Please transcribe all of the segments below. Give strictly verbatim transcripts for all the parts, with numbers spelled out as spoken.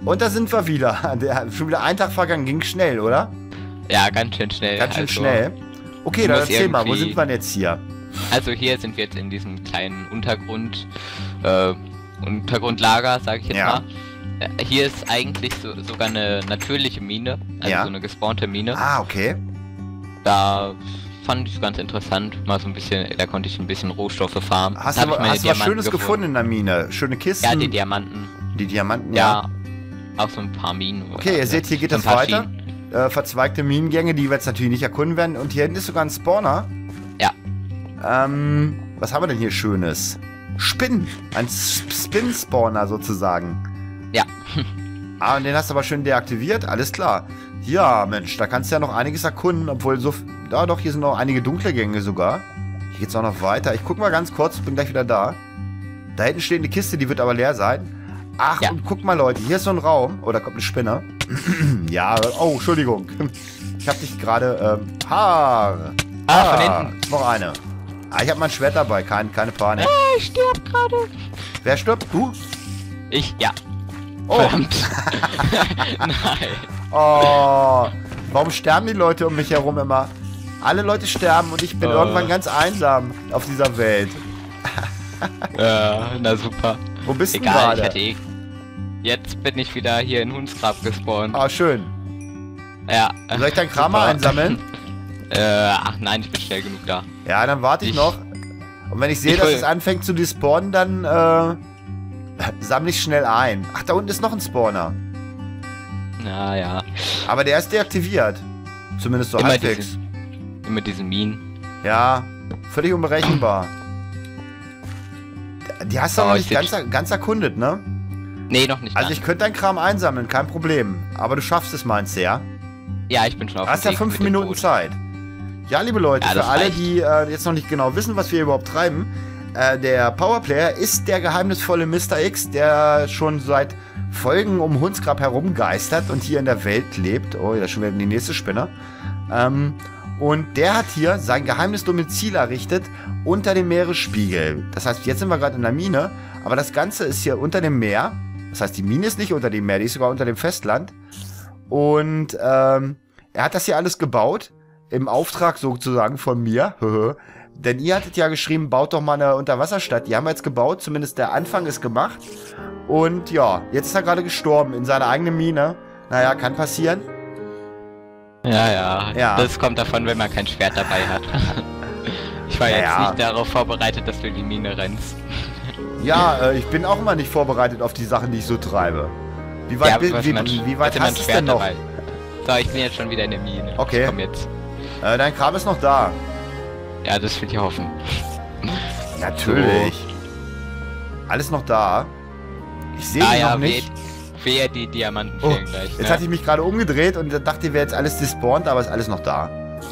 Und da sind wir wieder. Der, schon wieder ein Tag vergangen, ging schnell, oder? Ja, ganz schön schnell. Ganz schön also, schnell. Okay, dann erzähl mal, wo irgendwie- sind wir denn jetzt hier? Also hier sind wir jetzt in diesem kleinen Untergrund, äh, Untergrundlager, sag ich jetzt Ja. mal. Äh, Hier ist eigentlich so, sogar eine natürliche Mine, also Ja. so eine gespawnte Mine. Ah, okay. Da fand ich es ganz interessant, mal so ein bisschen, da konnte ich ein bisschen Rohstoffe farmen. Hast Da hab du, ich meine hast du was Diamanten Schönes gefunden in der Mine? Schöne Kisten? Ja, die Diamanten. Die Diamanten, ja. Ja, auch so ein paar Minen. Okay, ihr seht, hier geht so das ein paar weiter. Schienen. Äh, verzweigte Minengänge, die wir jetzt natürlich nicht erkunden werden. Und hier hinten ist sogar ein Spawner. Ja. Ähm, was haben wir denn hier Schönes? Spinn. Ein Spin-Spawner sozusagen. Ja. Ah, und den hast du aber schön deaktiviert. Alles klar. Ja, Mensch, da kannst du ja noch einiges erkunden, obwohl so... Ja, doch, hier sind noch einige dunkle Gänge sogar. Hier geht's auch noch weiter. Ich guck mal ganz kurz, bin gleich wieder da. Da hinten steht eine Kiste, die wird aber leer sein. Ach, Ja. und guck mal, Leute, hier ist so ein Raum. Oh, da kommt eine Spinne. Ja, oh, Entschuldigung. Ich hab dich gerade... Ähm, Haar. Ah, von hinten. Noch eine. Ah, ich habe mein Schwert dabei, kein, keine Panik. Ah, ich sterb gerade. Wer stirbt? Du? Ich, ja. Oh. Verdammt. Nein. Oh. Warum sterben die Leute um mich herum immer? Alle Leute sterben und ich bin Oh. irgendwann ganz einsam auf dieser Welt. Ja, na super. Wo bist du Egal, ich gerade? hätte eh... Jetzt bin ich wieder hier in Hunsgrab gespawnt. Ah, schön. Ja. Soll ich deinen Kram mal Super. einsammeln? Äh, ach nein, ich bin schnell genug da. Ja, dann warte ich, Ich- noch. Und wenn ich sehe, ich dass will- es anfängt zu despawnen, dann äh, sammle ich schnell ein. Ach, da unten ist noch ein Spawner. Na ja. Aber der ist deaktiviert. Zumindest so Immer halbwegs. diesen, immer diesen Minen. Ja, völlig unberechenbar. Die hast du Oh, noch ich nicht seh- ganz, ganz erkundet, ne? Nee, noch nicht. Also ganz. ich könnte deinen Kram einsammeln, kein Problem. Aber du schaffst es, meinst du, ja? Ja, ich bin schon auf Du hast dem ja Weg fünf mit dem Minuten Boot. Zeit. Ja, liebe Leute, Ja, für das alle, reicht. die äh, jetzt noch nicht genau wissen, was wir hier überhaupt treiben, äh, der Powerplayer ist der geheimnisvolle Mister X, der schon seit Folgen um Hunsgrab herumgeistert und hier in der Welt lebt. Oh, da ist schon wieder die nächste Spinne. Ähm, und der hat hier sein geheimes Domizil errichtet unter dem Meeresspiegel. Das heißt, jetzt sind wir gerade in der Mine, aber das Ganze ist hier unter dem Meer. Das heißt, die Mine ist nicht unter dem Meer, die ist sogar unter dem Festland. Und ähm, er hat das hier alles gebaut, im Auftrag sozusagen von mir. Denn ihr hattet ja geschrieben, baut doch mal eine Unterwasserstadt. Die haben wir jetzt gebaut, zumindest der Anfang ist gemacht. Und ja, jetzt ist er gerade gestorben in seiner eigenen Mine. Naja, kann passieren. Ja, ja, Ja. Das kommt davon, wenn man kein Schwert dabei hat. Ich war Ja, jetzt ja. nicht darauf vorbereitet, dass du in die Mine rennst. Ja, äh, ich bin auch immer nicht vorbereitet auf die Sachen, die ich so treibe. Wie weit, Ja, bi- was wie, man- wie weit was man hast du es Schwert denn noch? dabei? So, ich bin jetzt schon wieder in der Mine. Okay. Ich komm jetzt. Äh, dein Kram ist noch da. Ja, das will ich hoffen. Natürlich. Alles noch da. Ich sehe Ah ihn ja, noch nicht. wehe, wehe, die Diamanten Oh, fehlen gleich. jetzt Ne? hatte ich mich gerade umgedreht und dachte, wäre jetzt alles despawned, aber ist alles noch da.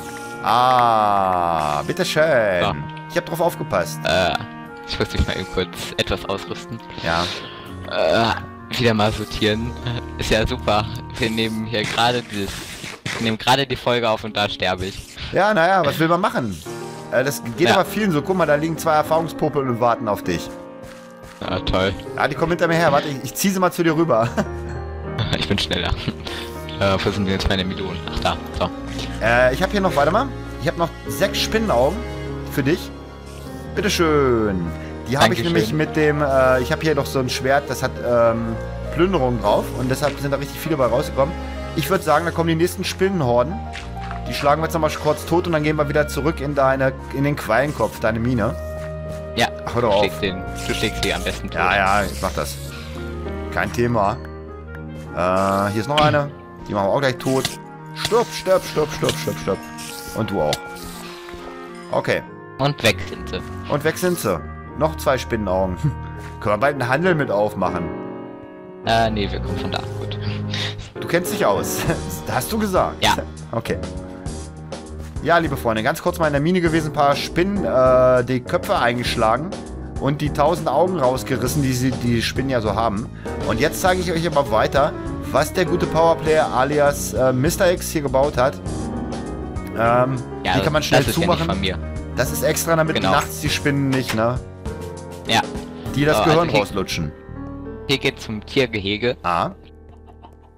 Ah, bitteschön. So. Ich habe drauf aufgepasst. Äh, ich muss mich mal eben kurz etwas ausrüsten. Ja. Äh, wieder mal sortieren. Ist ja super. Wir nehmen hier gerade dieses... Wir nehmen gerade die Folge auf und da sterbe ich. Ja, naja, was will man machen? Äh, das geht Ja. aber vielen so. Guck mal, da liegen zwei Erfahrungspopel und warten auf dich. Ja, toll. Ja, die kommen hinter mir her. Warte, ich, ich ziehe sie mal zu dir rüber. Ich bin schneller. Äh, wo sind jetzt meine Melonen? Ach da, so. Äh, ich habe hier noch, warte mal. Ich habe noch sechs Spinnenaugen für dich. Bitteschön. Die habe ich Dankeschön. nämlich mit dem, äh, ich habe hier noch so ein Schwert, das hat ähm, Plünderung drauf. Und deshalb sind da richtig viele bei rausgekommen. Ich würde sagen, da kommen die nächsten Spinnenhorden. Die schlagen wir jetzt nochmal kurz tot und dann gehen wir wieder zurück in deine, in den Quallenkopf, deine Mine. Ja, Ach, hör doch du auf. schlägst, den, du schlägst die am besten tot. Ja, ja, ich mach das. Kein Thema. Äh, hier ist noch eine. Die machen wir auch gleich tot. Stirb, stirb, stirb, stirb, stirb, stirb. Und du auch. Okay. Und weg sind sie. Und weg sind sie. Noch zwei Spinnenaugen. Können wir bald einen Handel mit aufmachen. Äh, nee, wir kommen von da. Gut. Du kennst dich aus. Das hast du gesagt. Ja. Okay. Ja, liebe Freunde, ganz kurz mal in der Mine gewesen. Ein paar Spinnen, äh, die Köpfe eingeschlagen. Und die tausend Augen rausgerissen, die sie, die Spinnen ja so haben. Und jetzt zeige ich euch aber weiter, was der gute Powerplayer alias äh, Mister X hier gebaut hat. Ähm, Ja, die kann man schnell das ist ja zumachen. nicht von mir. Das ist extra, damit Genau. nachts die Spinnen nicht, ne? Ja. Die das So, Gehirn also hier- rauslutschen. Hier geht's zum Tiergehege. Ah,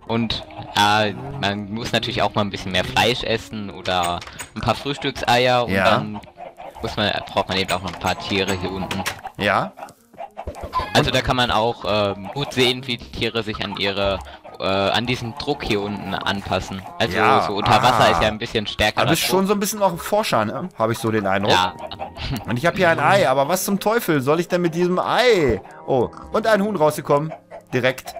Und äh, man muss natürlich auch mal ein bisschen mehr Fleisch essen oder ein paar Frühstückseier und Ja. dann muss man, braucht man eben auch noch ein paar Tiere hier unten. Ja. Also da kann man auch ähm, gut sehen, wie die Tiere sich an ihre äh, an diesen Druck hier unten anpassen. Also Ja, so unter Wasser ah. ist ja ein bisschen stärker. Aber du das bist Druck. schon so ein bisschen auch ein Forscher, ne? Habe ich so den Eindruck. Ja. Und ich habe hier ein Ei, aber was zum Teufel soll ich denn mit diesem Ei? Oh, und ein Huhn rausgekommen. Direkt.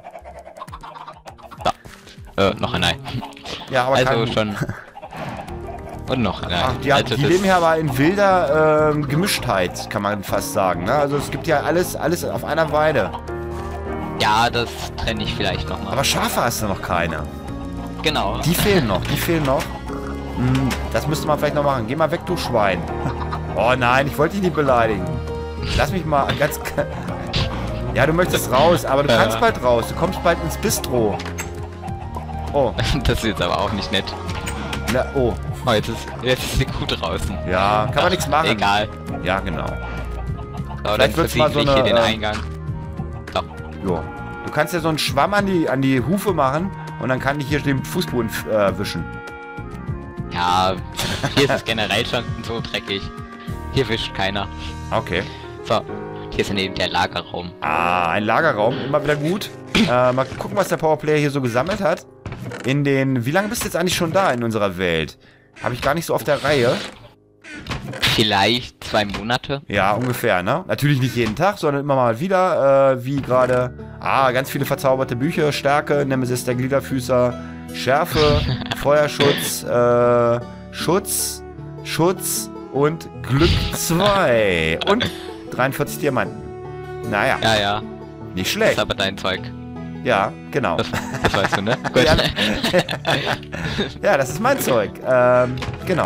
Äh, noch ein Ei. Ja, aber Also kein Huhn. schon. Und noch ein Ei. Ach, die, hat, also die das- leben hier aber in wilder ähm, Gemischtheit, kann man fast sagen. Ne? Also es gibt ja alles, alles auf einer Weide. Ja, das trenne ich vielleicht noch mal. Aber Schafe hast du noch keine. Genau. Die fehlen noch, die fehlen noch. Hm, das müsste man vielleicht noch machen. Geh mal weg, du Schwein. Oh nein, ich wollte dich nicht beleidigen. Lass mich mal ganz... Ja, du möchtest raus, aber du Ja. kannst bald raus. Du kommst bald ins Bistro. Oh, Das ist jetzt aber auch nicht nett. na, oh. Oh, jetzt ist, jetzt ist die Kuh draußen. Ja, kann man nichts machen. Egal. Ja, genau. So, Vielleicht dann wird's mal versiegle so ich eine, hier den ähm, Eingang. So. Jo. Du kannst ja so einen Schwamm an die, an die Hufe machen und dann kann ich hier den Fußboden äh, wischen. Ja, hier ist es generell schon so dreckig. Hier wischt keiner. Okay. So, hier ist daneben der Lagerraum. Ah, ein Lagerraum, immer wieder gut. Äh, mal gucken, was der Powerplayer hier so gesammelt hat. In den... Wie lange bist du jetzt eigentlich schon da in unserer Welt? Habe ich gar nicht so auf der Reihe. Vielleicht zwei Monate. Ja, ungefähr, ne? Natürlich nicht jeden Tag, sondern immer mal wieder, äh, wie gerade... Ah, ganz viele verzauberte Bücher. Stärke, Nemesis der Gliederfüßer, Schärfe, Feuerschutz, äh, Schutz, Schutz und Glück zwei. Und dreiundvierzig Diamanten. Naja, Ja, ja. nicht Das schlecht. ist aber dein Zeug. Ja, genau. Das, das weißt du, ne? Gut. Ja, Ja, das ist mein Zeug. Ähm, genau.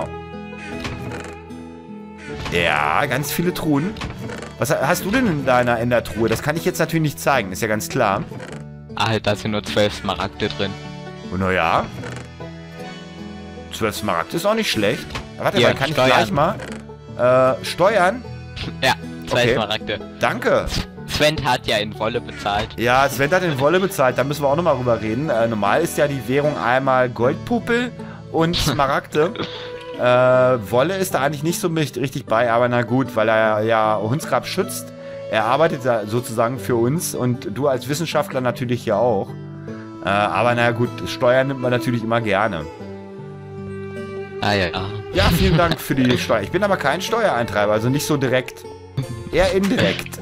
Ja, ganz viele Truhen. Was ha- hast du denn in deiner Endertruhe? Das kann ich jetzt natürlich nicht zeigen, ist ja ganz klar. Ah, halt, da sind nur zwölf Smaragde drin. Und naja. zwölf Smaragd ist auch nicht schlecht. Warte Ja, mal, kann steuern. ich gleich mal äh, steuern? Ja, zwei Okay. Smaragde. Danke. Sven hat ja in Wolle bezahlt. Ja, Sven hat den Wolle bezahlt, da müssen wir auch nochmal rüber reden. Äh, normal ist ja die Währung einmal Goldpupel und Smaragde. äh, Wolle ist da eigentlich nicht so mit richtig bei, aber na gut, weil er ja Hunsgrab schützt. Er arbeitet da sozusagen für uns und du als Wissenschaftler natürlich ja auch. Äh, aber na gut, Steuern nimmt man natürlich immer gerne. Ah ja, ja. Ja, vielen Dank für die Steuer. Ich bin aber kein Steuereintreiber, also nicht so direkt. Eher indirekt.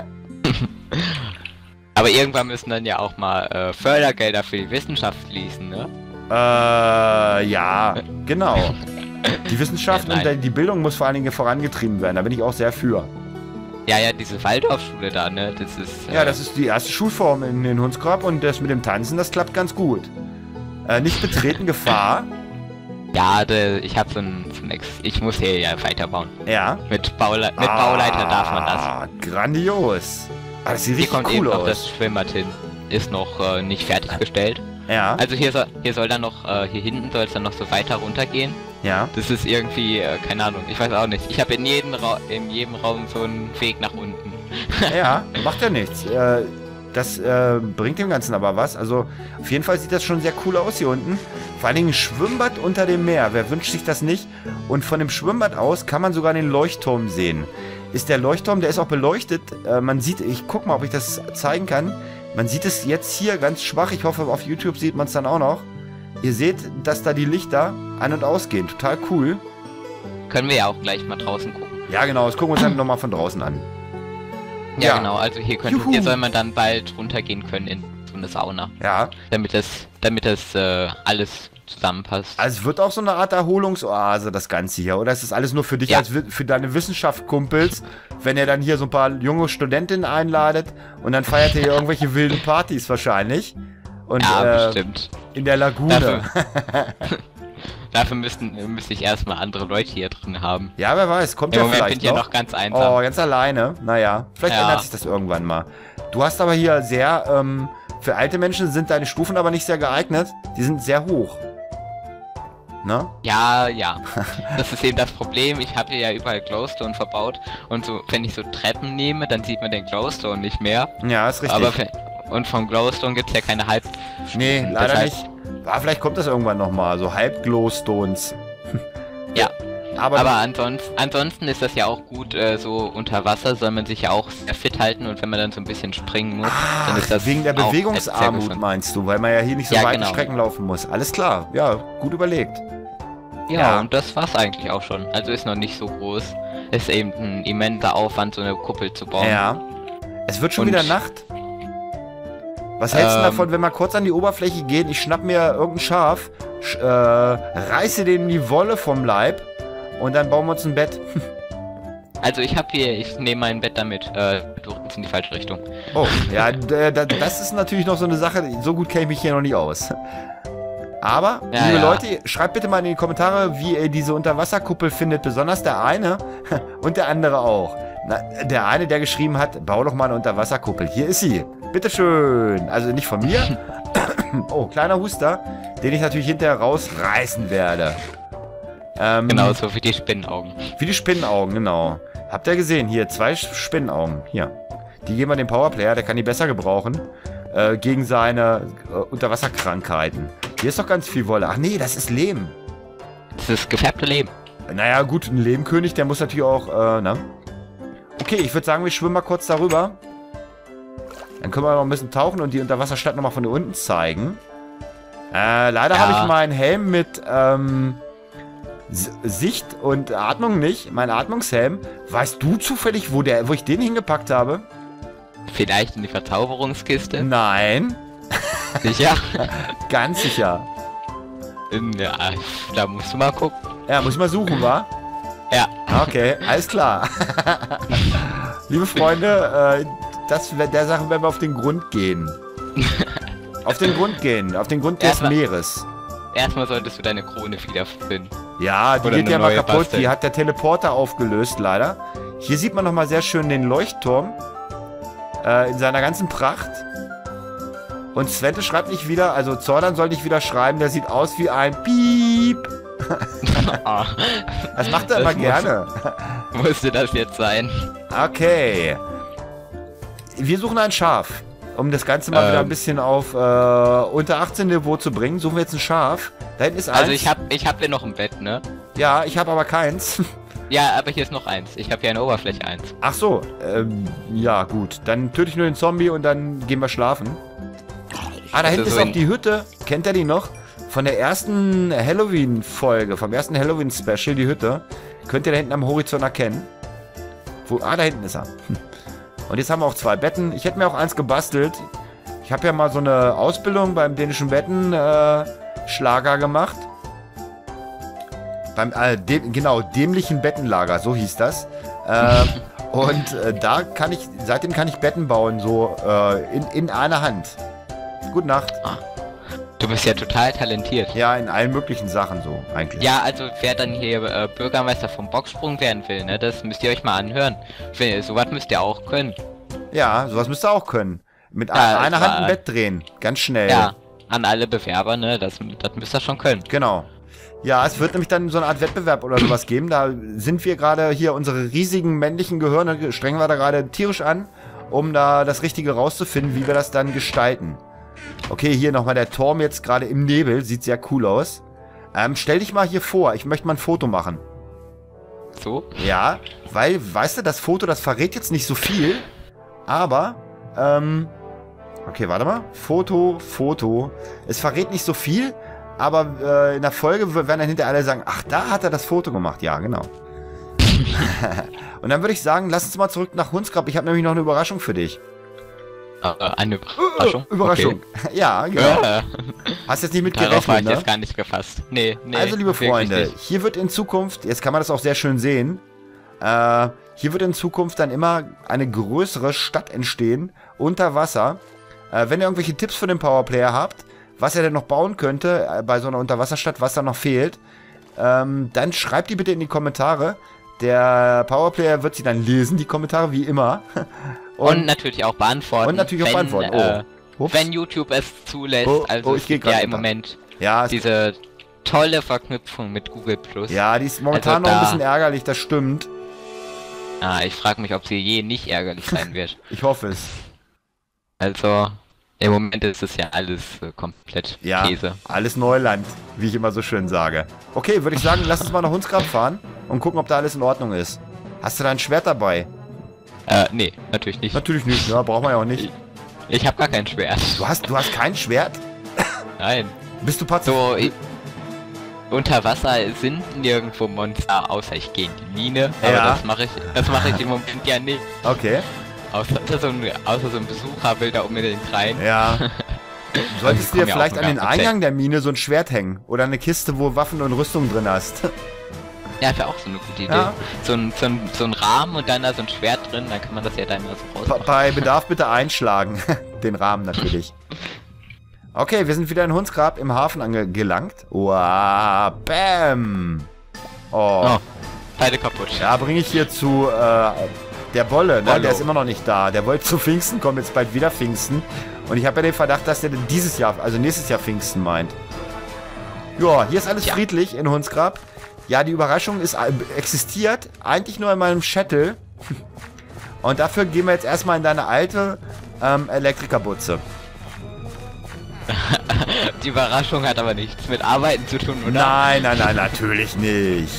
Aber irgendwann müssen dann ja auch mal äh, Fördergelder für die Wissenschaft fließen, ne? Äh, ja, genau. Die Wissenschaft Ja, und nein. die Bildung muss vor allen Dingen vorangetrieben werden. Da bin ich auch sehr für. Ja, ja, diese Waldorfschule da, ne? Das ist. Äh, Ja, das ist die erste Schulform in den Hunsgrab und das mit dem Tanzen, das klappt ganz gut. Äh, nicht betreten Gefahr. Ja, de, ich hab so ein, so ein Ex ich muss hier ja weiterbauen. Ja. Mit, Baule mit Bauleiter darf man das. Ah, grandios. Ah, das sieht Hier richtig kommt eben cool noch das aus. Schwimmbad hin. Ist noch äh, nicht fertiggestellt. Ja, Also hier soll, hier soll dann noch, äh, hier hinten soll es dann noch so weiter runtergehen. ja. Das ist irgendwie, äh, keine Ahnung, ich weiß auch nicht. Ich habe in jedem Ra in jedem Raum so einen Weg nach unten. Ja, macht ja nichts. Äh, das äh, bringt dem Ganzen aber was. Also, auf jeden Fall sieht das schon sehr cool aus hier unten. Vor allen Dingen ein Schwimmbad unter dem Meer. Wer wünscht sich das nicht? Und von dem Schwimmbad aus kann man sogar den Leuchtturm sehen. Ist der Leuchtturm, der ist auch beleuchtet. Äh, man sieht, ich guck mal, ob ich das zeigen kann. Man sieht es jetzt hier ganz schwach. Ich hoffe, auf YouTube sieht man es dann auch noch. Ihr seht, dass da die Lichter ein- und ausgehen. Total cool. Können wir ja auch gleich mal draußen gucken. Ja, genau. Das gucken wir uns dann nochmal von draußen an. Ja, Ja. genau, also hier, könnte, Juhu. hier soll man dann bald runtergehen können in so eine Sauna. Ja. Damit das, damit das äh, alles zusammenpasst. Also es wird auch so eine Art Erholungsoase, das Ganze hier, oder? Ist das alles nur für dich, Ja. als wi- für deine Wissenschaftskumpels, wenn ihr dann hier so ein paar junge Studentinnen einladet und dann feiert ihr hier irgendwelche wilden Partys wahrscheinlich. Und Ja, äh, bestimmt. in der Lagune. Dafür, dafür müssten, müsste ich erstmal andere Leute hier drin haben. Ja, wer weiß, kommt Im ja Moment bin vielleicht ich ja noch. noch ganz einsam. Oh, ganz alleine. Naja, vielleicht Ja. ändert sich das irgendwann mal. Du hast aber hier sehr, ähm, für alte Menschen sind deine Stufen aber nicht sehr geeignet. Die sind sehr hoch. Ne? Ja, ja. Das ist eben das Problem. Ich habe hier ja überall Glowstone verbaut. Und so, wenn ich so Treppen nehme, dann sieht man den Glowstone nicht mehr. Ja, ist richtig. Aber wenn- und vom Glowstone gibt es ja keine halb Nee, spielen. leider Deshalb, nicht. Ah, vielleicht kommt das irgendwann nochmal, so halb Glowstones. Ja, Aber, aber ansonsten, ansonsten ist das ja auch gut, äh, so unter Wasser soll man sich ja auch sehr fit halten und wenn man dann so ein bisschen springen muss, dann ist das wegen der auch Bewegungsarmut sehr gut. meinst du, weil man ja hier nicht so Ja, weite genau. Strecken laufen muss. Alles klar, ja, gut überlegt. Ja, Ja. und das war's eigentlich auch schon. Also ist noch nicht so groß. Ist eben ein immenser Aufwand, so eine Kuppel zu bauen. Ja. Es wird schon Und- wieder Nacht. Was hältst du Ähm. davon, wenn wir kurz an die Oberfläche gehen, ich schnapp mir irgendein Schaf, sch äh, reiße dem die Wolle vom Leib und dann bauen wir uns ein Bett. Also ich habe hier, ich nehme mein Bett damit. Äh, du rennst in die falsche Richtung. Oh, ja, d- d- das ist natürlich noch so eine Sache, so gut kenne ich mich hier noch nicht aus. Aber, Ja, liebe ja. Leute, schreibt bitte mal in die Kommentare, wie ihr diese Unterwasserkuppel findet. Besonders der eine und der andere auch. Na, der eine, der geschrieben hat, bau doch mal eine Unterwasserkuppel. Hier ist sie. Bitteschön. Also nicht von mir. Oh, kleiner Huster, den ich natürlich hinterher rausreißen werde. Ähm, Genau, so wie die Spinnenaugen. Wie die Spinnenaugen, genau. Habt ihr gesehen? Hier, zwei Spinnenaugen. Hier. Die geben wir dem Powerplayer, der kann die besser gebrauchen. Äh, gegen seine äh, Unterwasserkrankheiten. Hier ist doch ganz viel Wolle. Ach nee, das ist Lehm. Das ist gefärbte Leben. Naja, gut, ein Lehmkönig, der muss natürlich auch, äh, ne? Okay, ich würde sagen, wir schwimmen mal kurz darüber. Dann können wir noch ein bisschen tauchen und die Unterwasserstadt nochmal von unten zeigen. Äh, leider Ja. habe ich meinen Helm mit, ähm, S- Sicht und Atmung nicht. Mein Atmungshelm. Weißt du zufällig, wo der, wo ich den hingepackt habe? Vielleicht in die Verzauberungskiste. Nein. Sicher? Ganz sicher. Ja, da musst du mal gucken. Ja, muss ich mal suchen, wa? Ja. Okay, alles klar. Liebe Freunde, äh, das, der Sache werden wir auf den Grund gehen. Auf den Grund gehen, auf den Grund des Erstmal- Meeres. Erstmal solltest du deine Krone wiederfinden. Ja, die Oder geht eine ja mal neue kaputt. basteln. Die hat der Teleporter aufgelöst, leider. Hier sieht man nochmal sehr schön den Leuchtturm. Äh, in seiner ganzen Pracht. Und Svente schreibt nicht wieder, also Zordan soll nicht wieder schreiben, der sieht aus wie ein Piep. Ah, Das macht er Das immer muss- gerne. musste das jetzt sein? Okay. Wir suchen ein Schaf. Um das Ganze mal Ähm. wieder ein bisschen auf äh, unter achtzehn Niveau zu bringen, suchen wir jetzt ein Schaf. Da hinten ist eins. Also ich hab, ich hab hier noch ein Bett, ne? Ja, ich habe aber keins. Ja, aber hier ist noch eins. Ich habe hier eine Oberfläche eins. Ach so, ähm, ja gut. Dann töte ich nur den Zombie und dann gehen wir schlafen. Ah, da Also hinten so ist auch in- die Hütte. Kennt ihr die noch? Von der ersten Halloween-Folge, vom ersten Halloween-Special, die Hütte. Könnt ihr da hinten am Horizont erkennen. Wo, ah, da hinten ist er. Hm. Und jetzt haben wir auch zwei Betten. Ich hätte mir auch eins gebastelt. Ich habe ja mal so eine Ausbildung beim dänischen Bettenschlager äh, Schlager gemacht. Beim, äh, dem, genau, dämlichen Bettenlager, so hieß das. Ähm, und äh, da kann ich, seitdem kann ich Betten bauen, so äh, in, in einer Hand. Gute Nacht. Du bist ja total talentiert. Ja, in allen möglichen Sachen so, eigentlich. Ja, also wer dann hier äh, Bürgermeister vom Boxsprung werden will, ne, das müsst ihr euch mal anhören. Wenn- Sowas müsst ihr auch können. Ja, sowas müsst ihr auch können. Mit Ja, einer es Hand war- ein Bett drehen. Ganz schnell. Ja, an alle Bewerber, ne, das, das müsst ihr schon können. Genau. Ja, es wird nämlich dann so eine Art Wettbewerb oder sowas geben. Da sind wir gerade hier, unsere riesigen männlichen Gehirne strengen wir da gerade tierisch an, um da das Richtige rauszufinden, wie wir das dann gestalten. Okay, hier nochmal der Turm jetzt gerade im Nebel. Sieht sehr cool aus. Ähm, stell dich mal hier vor. Ich möchte mal ein Foto machen. So? Ja, weil, weißt du, das Foto, das verrät jetzt nicht so viel. Aber, ähm... okay, warte mal. Foto, Foto. Es verrät nicht so viel, aber äh, in der Folge werden dann hinterher alle sagen, ach, da hat er das Foto gemacht. Ja, genau. Und dann würde ich sagen, lass uns mal zurück nach Hunsgrab. Ich habe nämlich noch eine Überraschung für dich. Äh, eine Überraschung? Äh, Überraschung. Ja, Okay. genau. Ja, Hast jetzt nicht mit darauf war gerechnet, ich ne? jetzt gar nicht gefasst. Nee, nee. Also, liebe wirklich Freunde, nicht. hier wird in Zukunft, jetzt kann man das auch sehr schön sehen, äh, hier wird in Zukunft dann immer eine größere Stadt entstehen, unter Wasser. Äh, wenn ihr irgendwelche Tipps für den Powerplayer habt, was er denn noch bauen könnte, äh, bei so einer Unterwasserstadt, was da noch fehlt, ähm, dann schreibt die bitte in die Kommentare. Der Powerplayer wird sie dann lesen, die Kommentare, wie immer. Und, natürlich auch beantworten. und natürlich auch wenn, beantworten. Äh, Oh. Ups. wenn YouTube es zulässt. Oh, also oh, ich es geh gibt grad ja im runter. Moment Ja, es, diese tolle Verknüpfung mit Google Plus. ja, die ist momentan Also noch ein da- bisschen ärgerlich, das stimmt. Ah, ich frage mich, ob sie je nicht ärgerlich sein wird. Ich hoffe es. Also, Im Moment ist es ja alles äh, komplett Ja, Käse. alles Neuland, wie ich immer so schön sage. Okay, würde ich sagen, lass uns mal nach Hunsgrab fahren und gucken, ob da alles in Ordnung ist. Hast du da ein Schwert dabei? Äh, nee, natürlich nicht. Natürlich nicht, ja, braucht man ja auch nicht. Ich, ich habe gar kein Schwert. Du hast, du hast kein Schwert? Nein. Bist du Patz? So, ich, unter Wasser sind nirgendwo Monster, außer ich gehe in die Mine. Aber Ja. das mache ich, das mache ich im Moment ja nicht. Okay. Außer so ein, außer so ein Besucher will da unbedingt rein. Ja. Solltest du dir kommen ja vielleicht auch an den gar nicht Eingang der Mine so ein Schwert hängen? Oder eine Kiste, wo Waffen und Rüstung drin hast? Ja, wäre auch so eine gute Idee. Ja. So, ein, so, ein, so ein Rahmen und dann da so ein Schwert drin, dann kann man das ja dann mal so Pa- rausmachen. Bei Bedarf bitte einschlagen. Den Rahmen natürlich. Okay, wir sind wieder in Hunsgrab im Hafen angelangt. Wow, bam. Oh. Oh, Teile kaputt. Ja, bringe ich hier zu äh, der Bolle, ne? Bollo. Der ist immer noch nicht da. Der wollte zu Pfingsten kommen, jetzt bald wieder Pfingsten. Und ich habe ja den Verdacht, dass der dieses Jahr, also nächstes Jahr Pfingsten meint. Ja, hier ist alles Ja. friedlich in Hunsgrab. Ja, die Überraschung ist, äh, existiert eigentlich nur in meinem Shuttle. Und dafür gehen wir jetzt erstmal in deine alte ähm, Elektrikerbutze. Die Überraschung hat aber nichts mit Arbeiten zu tun, oder? Nein, nein, nein, natürlich nicht.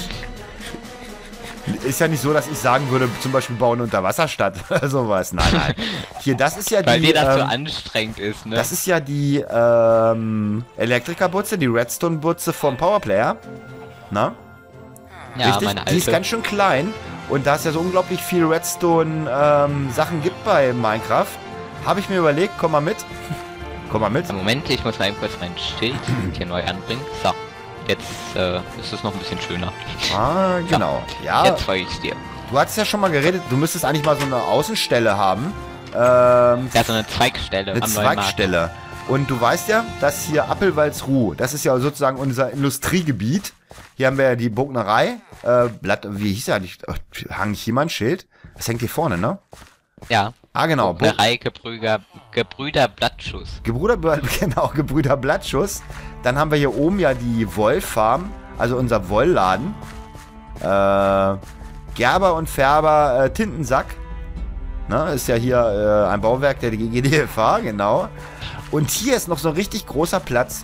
Ist ja nicht so, dass ich sagen würde, zum Beispiel bauen eine Unterwasserstadt oder sowas. Nein, nein. Hier, das ist ja Weil die... dir das so ähm, anstrengend ist, ne? Das ist ja die ähm, Elektrikerbutze, die Redstone-Butze vom Powerplayer. Na? ja, Richtig? meine Die ist alte. ganz schön klein. Und da es ja so unglaublich viel Redstone-Sachen gibt bei Minecraft, habe ich mir überlegt, komm mal mit. Komm mal mit. Moment, ich muss mal eben kurz mein Schild hier neu anbringen. So, jetzt äh, ist es noch ein bisschen schöner. Ah, genau. Ja, Jetzt folge ich dir. du hattest ja schon mal geredet, du müsstest eigentlich mal so eine Außenstelle haben. Ähm, Ja, so eine Zweigstelle eine am neuen Markt. Zweigstelle. Und du weißt ja, dass hier Appelwaldsruh, das ist ja sozusagen unser Industriegebiet. Hier haben wir ja die Bognerei. Äh, Blatt, wie hieß er eigentlich? Oh, hang ich hier mal ein Schild? Das hängt hier vorne, ne? Ja. Ah, genau. Bo Bäckerei Gebrüder, Gebrüder Blattschuss. Gebrüder, genau, Gebrüder Blattschuss. Dann haben wir hier oben ja die Wollfarm, also unser Wollladen. Äh, Gerber und Färber äh, Tintensack. Ne, ist ja hier äh, ein Bauwerk der G G D F A, genau. Und hier ist noch so ein richtig großer Platz.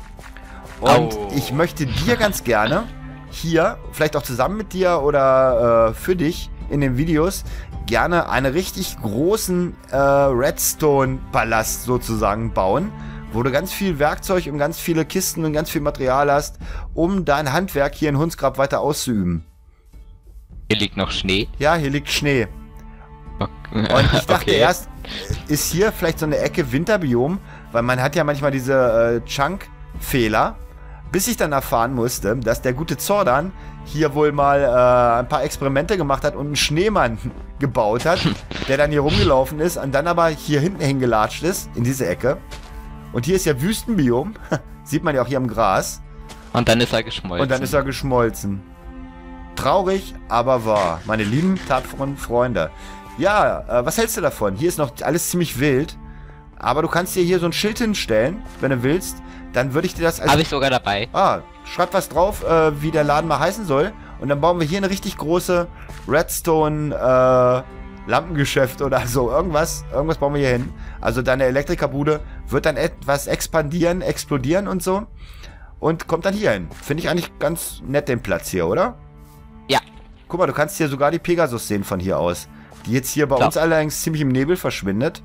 Und Au. ich möchte dir ganz gerne hier, vielleicht auch zusammen mit dir oder äh, für dich in den Videos, gerne einen richtig großen äh, Redstone-Palast sozusagen bauen, wo du ganz viel Werkzeug und ganz viele Kisten und ganz viel Material hast, um dein Handwerk hier in Hunsgrab weiter auszuüben. Hier liegt noch Schnee. Ja, hier liegt Schnee. Okay. Und ich dachte Okay. erst, ist hier vielleicht so eine Ecke Winterbiom, weil man hat ja manchmal diese äh, Chunk-Fehler, bis ich dann erfahren musste, dass der gute Zordan hier wohl mal äh, ein paar Experimente gemacht hat und einen Schneemann gebaut hat, der dann hier rumgelaufen ist und dann aber hier hinten hingelatscht ist, in diese Ecke. Und hier ist ja Wüstenbiom, sieht man ja auch hier am Gras. Und dann ist er geschmolzen. Und dann ist er geschmolzen. Traurig, aber wahr. Meine lieben, tapferen Freunde. Ja, äh, was hältst du davon? Hier ist noch alles ziemlich wild. Aber du kannst dir hier so ein Schild hinstellen, wenn du willst. Dann würde ich dir das als... Habe ich sogar dabei. Ah, schreib was drauf, äh, wie der Laden mal heißen soll. Und dann bauen wir hier eine richtig große Redstone äh, Lampengeschäft oder so. Irgendwas, irgendwas bauen wir hier hin. Also deine Elektrikerbude wird dann etwas expandieren, explodieren und so. Und kommt dann hier hin. Finde ich eigentlich ganz nett den Platz hier, oder? Ja. Guck mal, du kannst hier sogar die Pegasus sehen von hier aus. Die jetzt hier bei Klar. uns allerdings ziemlich im Nebel verschwindet.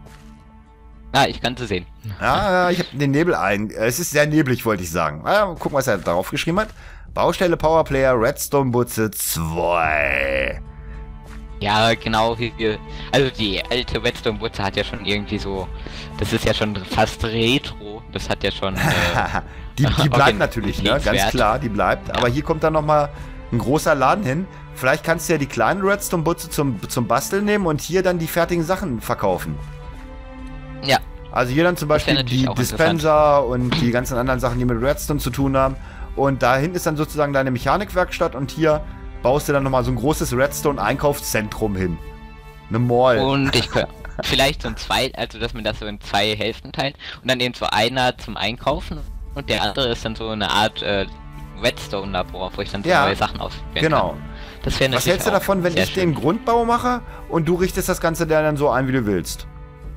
Ah, ich kann sie sehen. Ja, ich habe den Nebel ein. Es ist sehr neblig, wollte ich sagen. Ah, gucken, was er darauf geschrieben hat. Baustelle Powerplayer Redstone Butze zwei. Ja, genau. Hier, hier- also die alte Redstone-Butze hat ja schon irgendwie so... Das ist ja schon fast retro. Das hat ja schon... Äh, die, die bleibt Okay, natürlich, ne? Ganz Wert. klar, die bleibt. Aber hier kommt dann nochmal ein großer Laden hin. Vielleicht kannst du ja die kleinen Redstone Butze zum, zum Basteln nehmen und hier dann die fertigen Sachen verkaufen. ja. Also hier dann zum Das wär Beispiel natürlich die auch Dispenser und die ganzen anderen Sachen, die mit Redstone zu tun haben. Und da hinten ist dann sozusagen deine Mechanikwerkstatt und hier baust du dann nochmal so ein großes Redstone-Einkaufszentrum hin. Eine Mall. Und ich könnte... Vielleicht so ein zwei... Also, dass man das so in zwei Hälften teilt. Und dann eben so einer zum Einkaufen. Und der andere ist dann so eine Art äh, Redstone-Labor, wo ich dann so Ja, neue Sachen ausprobieren genau. kann. Das wäre Was natürlich hältst du auch davon, wenn sehr ich schön. den Grundbau mache und du richtest das Ganze dann so ein, wie du willst?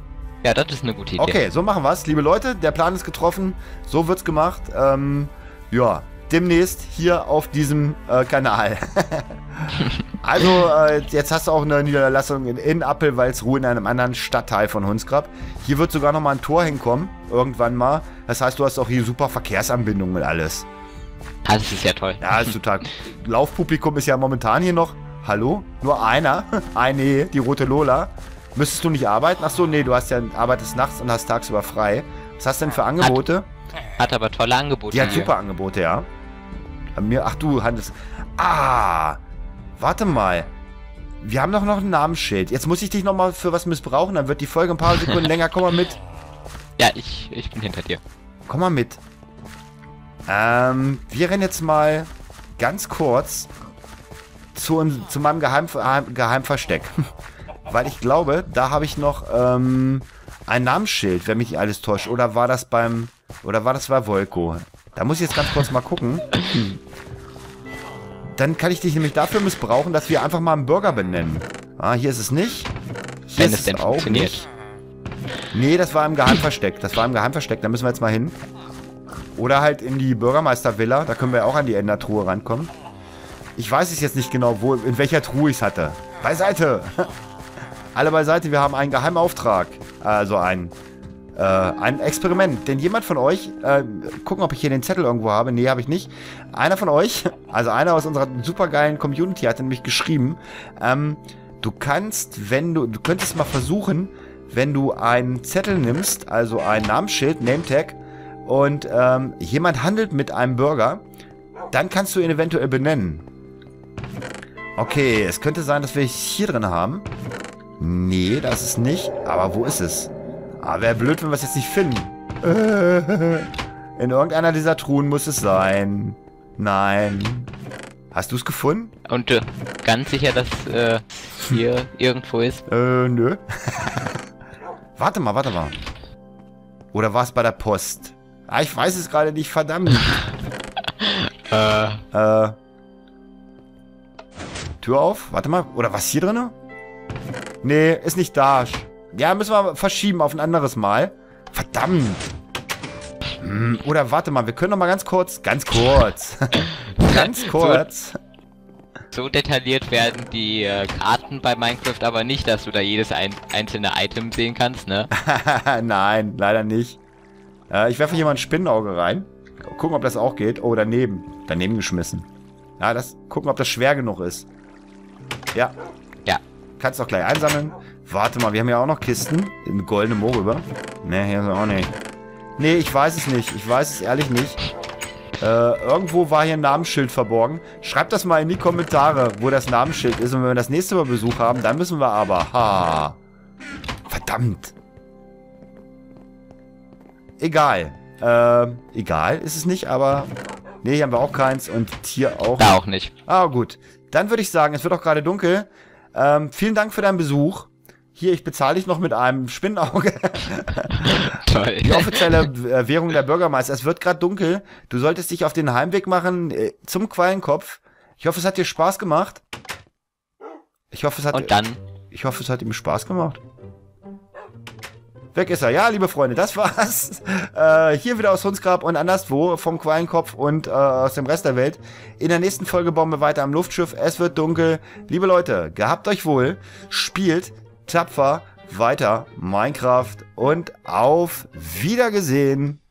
Ja, das ist eine gute Idee. Okay, so machen wir's. Liebe Leute, der Plan ist getroffen. So wird's gemacht. Ähm, ja, demnächst hier auf diesem äh, Kanal. Also, äh, jetzt hast du auch eine Niederlassung in, in Appelwaldsruh in einem anderen Stadtteil von Hunsgrab. Hier wird sogar noch mal ein Tor hinkommen, irgendwann mal. Das heißt, du hast auch hier super Verkehrsanbindung mit alles. Das ist ja toll. Ja, ist total. Laufpublikum ist ja momentan hier noch. Hallo? Nur einer? Ah, nee, die rote Lola. Müsstest du nicht arbeiten? Achso, nee, du hast ja arbeitest nachts und hast tagsüber frei. Was hast du denn für Angebote? Hat, hat aber tolle Angebote. Die hat hier. super Angebote, ja. Bei mir, ach du, handelst. Ah! Warte mal. Wir haben doch noch ein Namensschild. Jetzt muss ich dich noch mal für was missbrauchen, dann wird die Folge ein paar Sekunden länger. Komm mal mit. Ja, ich, ich bin hinter dir. Komm mal mit. Ähm, wir rennen jetzt mal ganz kurz zu, uns- zu meinem Geheim, Geheimversteck. Weil ich glaube, da habe ich noch ähm, ein Namensschild, wenn mich nicht alles täuscht. Oder war das beim... Oder war das bei Volko? Da muss ich jetzt ganz kurz mal gucken. Dann kann ich dich nämlich dafür missbrauchen, dass wir einfach mal einen Burger benennen. Ah, hier ist es nicht. Hier Wenn ist es denn auch funktioniert. nicht. Nee, das war im Geheimversteck. Das war im Geheimversteck. Da müssen wir jetzt mal hin. Oder halt in die Bürgermeistervilla. Da können wir ja auch an die Endertruhe rankommen. Ich weiß es jetzt nicht genau, wo, in welcher Truhe ich es hatte. Beiseite! Alle beiseite, wir haben einen Geheimauftrag. Also ein, äh, ein Experiment. Denn jemand von euch, äh, gucken, ob ich hier den Zettel irgendwo habe. Nee, habe ich nicht. Einer von euch, also einer aus unserer supergeilen Community hat nämlich geschrieben, ähm, du kannst, wenn du, du könntest mal versuchen, wenn du einen Zettel nimmst, also ein Namensschild, Nametag, und ähm, jemand handelt mit einem Burger, dann kannst du ihn eventuell benennen. Okay, es könnte sein, dass wir es hier drin haben. Nee, das ist nicht. Aber wo ist es? Ah, wäre blöd, wenn wir es jetzt nicht finden. In irgendeiner dieser Truhen muss es sein. Nein. Hast du es gefunden? Und äh, ganz sicher, dass äh, hier irgendwo ist. Äh, nö. Warte mal, warte mal. Oder war es bei der Post? Ah, ich weiß es gerade nicht, verdammt. Äh, Äh. Tür auf? Warte mal. Oder was hier drin? Nee, ist nicht da. Ja, müssen wir verschieben auf ein anderes Mal. Verdammt. Hm, oder warte mal, wir können noch mal ganz kurz, ganz kurz, ganz kurz. So, so detailliert werden die äh, Karten bei Minecraft aber nicht, dass du da jedes ein, einzelne Item sehen kannst, ne? Nein, leider nicht. Äh, ich werfe hier mal ein Spinnenauge rein. Gucken, ob das auch geht. Oh, daneben. Daneben geschmissen. Ja, das gucken, ob das schwer genug ist. Ja. Ja. Kannst doch gleich einsammeln. Warte mal, wir haben ja auch noch Kisten. Eine goldene Mohrrübe. Ne, hier ist er auch nicht. Nee, ich weiß es nicht. Ich weiß es ehrlich nicht. Äh, irgendwo war hier ein Namensschild verborgen. Schreibt das mal in die Kommentare, wo das Namensschild ist. Und wenn wir das nächste Mal Besuch haben, dann müssen wir aber... Ha. Verdammt. Egal. Äh, egal ist es nicht, aber... Nee, hier haben wir auch keins und hier auch. Da auch nicht. Ah, gut. Dann würde ich sagen, es wird auch gerade dunkel. Ähm, vielen Dank für deinen Besuch. Hier, ich bezahle dich noch mit einem Spinnenauge. Toll. Die offizielle äh, Währung der Bürgermeister. Es wird gerade dunkel. Du solltest dich auf den Heimweg machen äh, zum Quallenkopf. Ich hoffe, es hat dir Spaß gemacht. Ich hoffe, es hat... Und dann? Ich hoffe, es hat ihm Spaß gemacht. Weg ist er. Ja, liebe Freunde, das war's. Äh, hier wieder aus Hunsgrab und anderswo vom Quallenkopf und äh, aus dem Rest der Welt. In der nächsten Folge bauen wir weiter am Luftschiff. Es wird dunkel. Liebe Leute, gehabt euch wohl. Spielt tapfer weiter Minecraft und auf Wiedergesehen.